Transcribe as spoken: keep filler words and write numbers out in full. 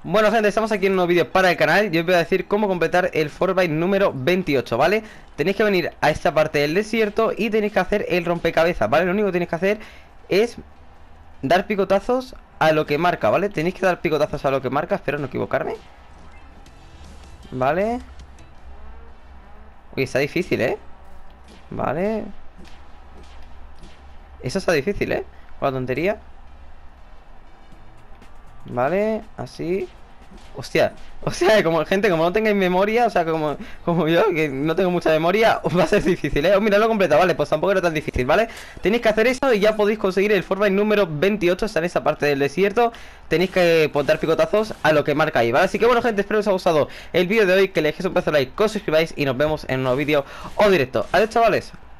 Bueno, gente, estamos aquí en un nuevo vídeo para el canal. Yo os voy a decir cómo completar el Fortnite número veintiocho, ¿vale? Tenéis que venir a esta parte del desierto y tenéis que hacer el rompecabezas, ¿vale? Lo único que tenéis que hacer es dar picotazos a lo que marca, ¿vale? Tenéis que dar picotazos a lo que marca, espero no equivocarme. Vale. Uy, está difícil, ¿eh? Vale. Eso está difícil, ¿eh? Con la tontería. Vale, así. Hostia, o sea, como gente, como no tengáis memoria, o sea, como, como yo, que no tengo mucha memoria, os va a ser difícil, ¿eh? Oh, mira, lo completo, vale, pues tampoco era tan difícil, ¿vale? Tenéis que hacer eso y ya podéis conseguir el Fortnite número veintiocho, está en esa parte del desierto. Tenéis que pues, dar picotazos a lo que marca ahí, ¿vale? Así que bueno, gente, espero que os haya gustado el vídeo de hoy, que le dejéis un pedazo de like, que os suscribáis y nos vemos en un nuevo vídeo o directo. Adiós, chavales.